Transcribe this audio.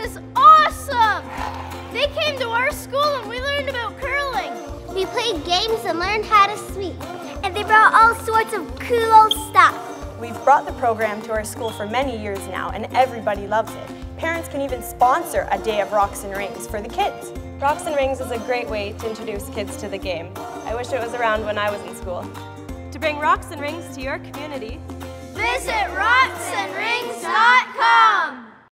is awesome! They came to our school and we learned about curling. We played games and learned how to swim. And they brought all sorts of cool old stuff. We've brought the program to our school for many years now, and everybody loves it. Parents can even sponsor a day of Rocks and Rings for the kids. Rocks and Rings is a great way to introduce kids to the game. I wish it was around when I was in school. To bring Rocks and Rings to your community, visit rocksandrings.com.